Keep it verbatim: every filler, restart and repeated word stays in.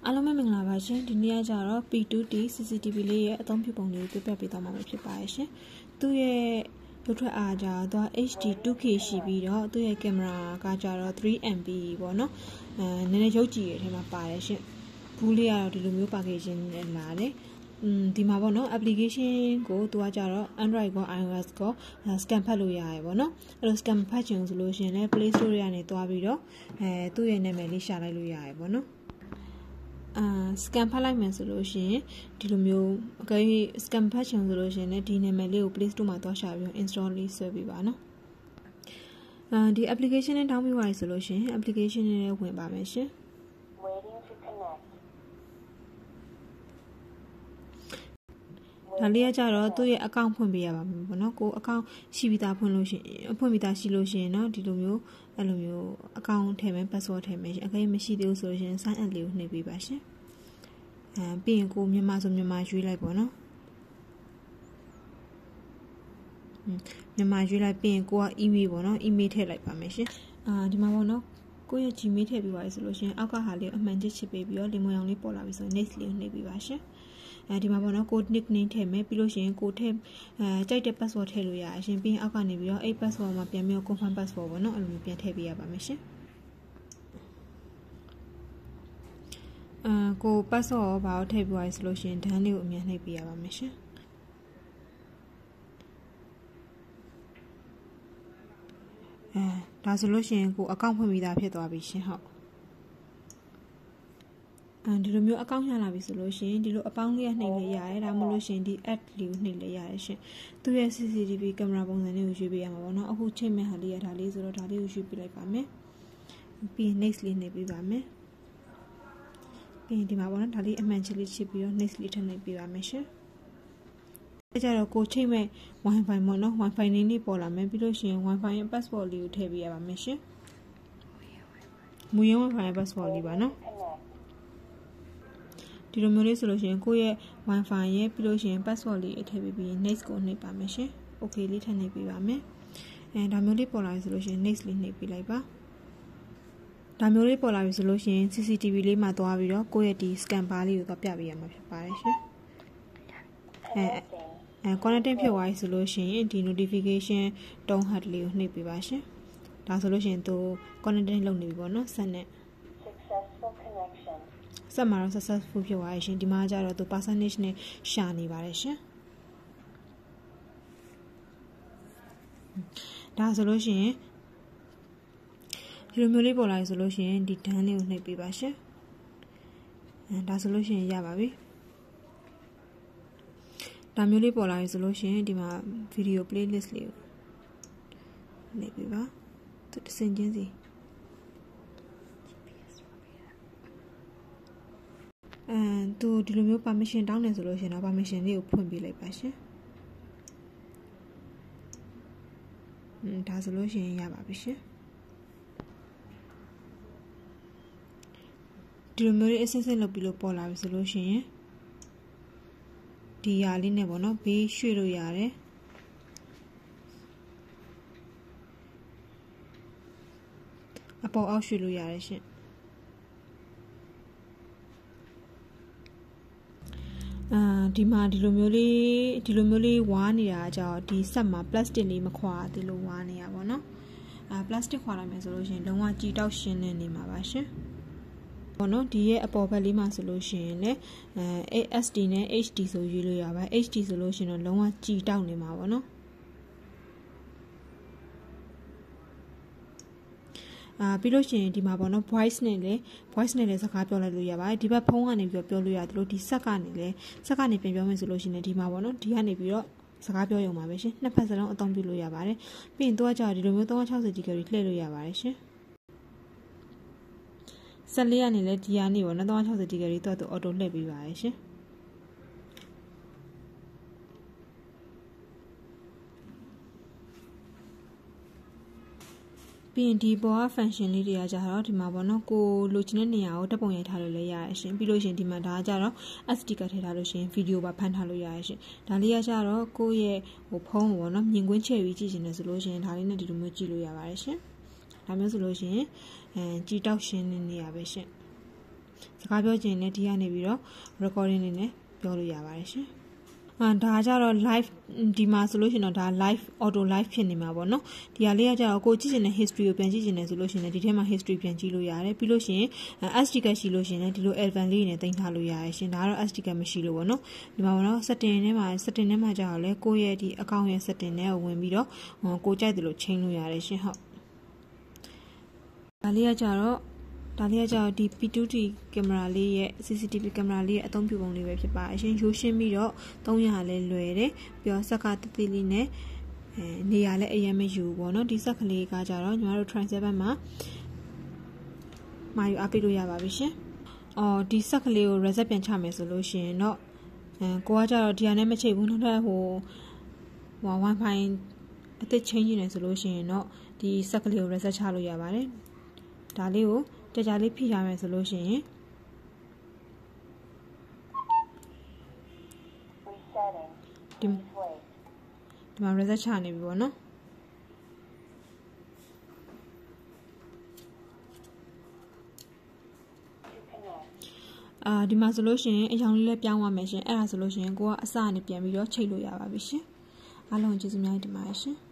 အားလုံးပဲမင်္ဂလာပါရှင်ဒီနေ့ကကြတော့ P two D C C T V လေးရဲ့အသုံးပြုပုံလေးကိုပြပြပေးသွားမှာဖြစ်ပါရဲ့ရှင်သူ့ရဲ့ရုပ်ထွက်အားကြတော့ H D two K ရှိပြီးတော့သူ့ရဲ့ကင်မရာကကြတော့three M P ပေါ့နော်အဲနည်းနည်းရုပ်ကြည့်ရတဲ့ထဲမှာပါတယ်ရှင်ဘူးလေးကတော့ဒီလိုမျိုး packaging နဲ့လာတယ်อืมဒီမှာပေါ့နော် application ကိုသူကကြတော့ Android ကို iOS ကို scan ဖတ်လို့ရတယ်ပေါ့နော်အဲ့လို scan ဖတ်ချင်ဆိုလို့ရှိရင်လည်း Play Store တွေကနေတွားပြီးတော့အဲသူ့ရဲ့နာမည်လေးရှာလိုက်လို့ရတယ်ပေါ့နော်အာ scan ဖတ်လိုက်မယ်ဆိုလို့ရှိရင်ဒီလိုမျိုးအကယ်၍ scan ဖတ်ချင်ဆိုလို့ရှိရင်လည်းဒီနာမည်လေးကို Play Store မှာတွားရှာပြီး install လေးဆွဲပေးပါနော်အာဒီ application နဲ့ download ရပြီဆိုလို့ရှိရင် application နဲ့ဝင်ပါမယ်ရှင်ဒါလေးကကြတော့သူ့ရဲ့ account ဖွင့်ပေးရပါမယ်ပေါ့နော်ကို account ရှိပြီးသားဖွင့်လို့ရှိရင်ဖွင့်ပြီးသားရှိလို့ရှိရင်เนาะဒီလိုမျိုးအဲ့လိုမျိုး account ထည့်မယ် password ထည့်မယ်အကယ်မရှိသေးဘူးဆိုလို့ရှိရင် sign in လေးကိုနှိပ်ပေးပါရှင်အဲပြီးရင်ကိုမြန်မာဆိုမြန်မာရွေးလိုက်ပေါ့နော်မြန်မာရွေးလိုက်ပြီးရင်ကိုက email ပေါ့နော် email ထည့်လိုက်ပါမယ်ရှင်အာဒီမှာပေါ့နော်ကိုရဲ့ Gmail ထည့်ပြီးပါပြီဆိုလို့ရှိရင်အောက်ကဟာလေးအမှန်တချစ်ပေးပြီးတော့လင်မွန်အောင်လေးပေါ်လာပြီဆိုရင် next လေးကိုနှိပ်ပေးပါရှင်အဲဒီမှာပေါ့နော်ကို nickname ထည့်မယ်ပြီးလို့ရှိရင်ကိုထည့်အဲကြိုက်တဲ့ password ထည့်လို့ရအရှင်ပြီးရင်အောက်ကနေပြီးတော့အဲ့ password မှာပြန်ပြီးတော့ confirm password ပေါ့နော်အဲ့လိုမျိုးပြန်ထည့်ပေးရပါမယ်ရှင်အာကို password ဘာကိုထည့်ပြီးပါဆိုလို့ရှိရင် done လေးကိုအမြန်နှိပ်ပေးရပါမယ်ရှင်အဲဒါဆိုလို့ရှိရင်ကို account ဖွင့်ပြီးသားဖြစ်သွားပြီရှင်ဟုတ်အဲဒီလိုမျိုး account ရလာပြီဆိုလို့ရှိရင်ဒီလိုအပေါင်းလေးနှိပ်လို့ရတယ်ဒါမှမဟုတ်လို့ရှိရင်ဒီ add လေးကိုနှိပ်လို့ရတယ်ရှင်သူရဲ့ C C T V ကင်မရာပုံစံလေးကိုရွေးပေးရမှာပေါ့နော်အခုချိန်မဲ့ဟာလေးရဒါလေးဆိုတော့ဒါလေးကိုရွေးပေးလိုက်ပါမယ်ပြီးရင် next လေးနှိပ်ပေးပါမယ်ပြီးရင်ဒီမှာပေါ့နော်ဒါလေးအမှန်ချလေးချစ်ပြီးတော့ next လေးထပ်နှိပ်ပေးပါမယ်ရှင်အဲကြတော့ကိုချိန်မဲ့ wifi ပေါ့နော် wifi နည်းလေးပေါ်လာမယ်ပြီးလို့ရှိရင် wifi ရဲ့ password လေးကိုထည့်ပေးရပါမယ်ရှင်မူရင်း wifi ရဲ့ password လေးပါနော်ဒီလိုမျိုးလေးဆိုလို့ရှိရင်ကိုယ့်ရဲ့ wifi ရဲ့ပြီးလို့ရှိရင် password လေးအထည့်ပေးပြီး next ကိုနှိပ်ပါမယ်ရှင် okay လေးထည့်နှိပ်ပေးပါမယ်အဲဒါမျိုးလေးပေါ်လာပြီဆိုလို့ရှိရင် next လေးနှိပ်ပေးလိုက်ပါဒါမျိုးလေးပေါ်လာပြီဆိုလို့ရှိရင် C C T V လေးမှာသွားပြီးတော့ကိုယ့်ရဲ့ဒီ scan bar လေးကိုသွားပြပေးရမှာဖြစ်ပါတယ်ရှင်အဲအဲ connecting ဖြစ်သွားပြီဆိုလို့ရှိရင်ဒီ notification tone hat လေးကိုနှိပ်ပေးပါရှင်ဒါဆိုလို့ရှိရင်သူ connecting လုပ်နေပြီပေါ့နော်ဆက်နဲ့ဆက်မှာတော့ successful ဖြစ်သွားရရှင်ဒီမှာကျတော့သူ percentage နဲ့ရှာနေပါတယ်ရှင်ဒါဆိုလို့ရှိရင်ဒီလိုမျိုးလေးပေါ်လာပြီဆိုလို့ရှိရင်ဒီ done လေးကိုနှိပ်ပေးပါရှင်အဲဒါဆိုလို့ရှိရင်ရပါပြီဒါမျိုးလေးပေါ်လာပြီဆိုလို့ရှိရင်ဒီမှာ video playlist လေးကိုနှိပ်ပေးပါသူတစ်စင်ချင်းစီအဲသူဒီလိုမျိုး permission တောင်းနေဆိုလို့ရှိရင်တော့ permission လေးကိုဖွင့်ပေးလိုက်ပါရှင်อืมဒါဆိုလို့ရှိရင်ရပါပြီရှင်ဒီလိုမျိုးလေးအစစ်စစ်လုပ်ပြီးလို့ပေါ်လာပြီဆိုလို့ရှိရင်ဒီຢာလေးနဲ့ပေါ့နော်ဘေးရွှေ့လို့ရတယ်အပေါ်အောက်ရွှေ့လို့ရတယ်ရှင်အာဒီမှာဒီလိုမျိုးလေးဒီလိုမျိုးလေးဝါးနေတာကြောင့်ဒီဆက်မှာ plastic လေးမခွာသေးလို့ဝါးနေရပါတော့အာ plastic ခွာလိုက်မယ်ဆိုလို့ရှိရင်လုံးဝကြည်တောက်ရှင်းနေနေမှာပါရှင်ပေါ့နော်ဒီရဲ့အပေါ်ဘက်လေးမှာဆိုလို့ရှိရင်လည်းအဲ S D နဲ့ H D ဆိုရွေးလို့ရပါ H D ဆိုလို့ရှိရင်တော့လုံးဝကြည်တောက်နေမှာပေါ့နော်အာပြီးလို့ရှိရင်ဒီမှာပေါ့နော် voice နဲ့လည်း voice နဲ့လည်းစကားပြောလိုက်လို့ရပါတယ်ဒီဘက်ဖုန်းကနေပြီးတော့ပြောလို့ရတယ်လို့ဒီဆက်ကနေလည်းဆက်ကနေပြန်ပြောမယ်ဆိုလို့ရှိရင်ဒီမှာပေါ့နော်ဒီကနေပြီးတော့စကားပြောရုံပါပဲရှင်နှစ်ဖက်စလုံးအသုံးပြုလို့ရပါတယ်ပြီးရင်တော့ကြာဒီလိုမျိုးthree sixty degree လှည့်လို့ရပါတယ်ရှင်ဆက်လေးကနေလည်းဒီကနေပေါ့နော်three sixty degree တော့သူ auto လှည့်ပေးပါတယ်ရှင်ပြီးရင်ဒီပေါ်က function လေးတွေကကြတော့ဒီမှာပေါ့နော်ကိုလိုချင်တဲ့နေရာကိုတက်ပုံရိုက်ထားလို့လည်းရရရှင်ပြီးလို့ရှင်ဒီမှာဒါကကြတော့ S D ကထည့်ထားလို့ရှင်ဗီဒီယိုပါဖမ်းထားလို့ရရရှင်ဒါလေးကကြတော့ကိုရဲ့ဟိုဖုန်းကိုပေါ့နော်မြင်ကွင်းချဲ့ပြီးကြည့်ချင်တယ်ဆိုလို့ရှင်ဒါလေးနဲ့ဒီလိုမျိုးကြည့်လို့ရပါတယ်ရှင်ဒါမျိုးဆိုလို့ရှင်အဲကြည်တောက်ရှင်းနေနေရပဲရှင်စစကားပြောချင်တဲ့ဒီကနေပြီးတော့ recording နေနဲ့ပြောလို့ရပါတယ်ရှင်အာဒါကြတော့ live ဒီမှာဆိုလို့ရှိရင်တော့ဒါ live auto live ဖြစ်နေမှာပေါ့နော်ဒီဟာလေးကကြတော့ကိုကြည့်ချင်တဲ့ history ကိုပြန်ကြည့်ချင်တယ်ဆိုလို့ရှိရင်ဒီထဲမှာ history ပြန်ကြည့်လို့ရတယ်ပြီးလို့ရှိရင် S D card ရှိလို့ရှိရင်ဒီလို Advanced လေးနဲ့တင်ထားလို့ရတယ်ရှင်ဒါကတော့ S D card မရှိလို့ပေါ့နော်ဒီမှာပေါ့နော် setting ထဲမှာ setting ထဲမှာကြတော့လေကိုယ့်ရဲ့ဒီ account ရဲ့ setting ထဲကိုဝင်ပြီးတော့ကိုကြိုက်တယ်လို့ချိန်လို့ရတယ်ရှင်ဟုတ်ဒါလေးကကြတော့ဒါလေးကကြတော့ဒီ P two T ကင်မရာလေးရဲ့ C C T V ကင်မရာလေးရဲ့အသုံးပြုပုံလေးပဲဖြစ်ပါအရှင်ရိုးရှင်းပြီးတော့သုံးရလဲလွယ်တယ်ပြီးတော့စက်ကတတိလေးနဲ့အဲနေရာလဲအရင်မယူပေါ့နော်ဒီစက်ကလေးကကြတော့ညီမတို့ Trin seven မှာမာယူအပိတ်လို့ရပါပြီရှင်အော်ဒီစက်ကလေးကို reset ပြန်ချမယ်ဆိုလို့ရှိရင်တော့အဲကိုကကြတော့ဒီဟာနဲ့မချိတ်ဘူးနောက်ထပ်ဟိုဟို Wi-Fi အသစ် change နေဆိုလို့ရှိရင်တော့ဒီစက်ကလေးကို reset ချလို့ရပါတယ်ဒါလေးကိုကြကြလေးဖိရမယ်ဆိုလို့ရှိရင်ဒီဒီမှာ reset ချနေပြီပေါ့နော်အာဒီမှာဆိုလို့ရှိရင်အရောင်လေးလည်းပြောင်းသွားမယ်ရှင်အဲ့ဒါဆိုလို့ရှိရင်ကိုကအစကနေပြန်ပြီးတော့ချိန်လို့ရပါပြီရှင်အားလုံးကျေးဇူးများတင်ပါတယ်ရှင်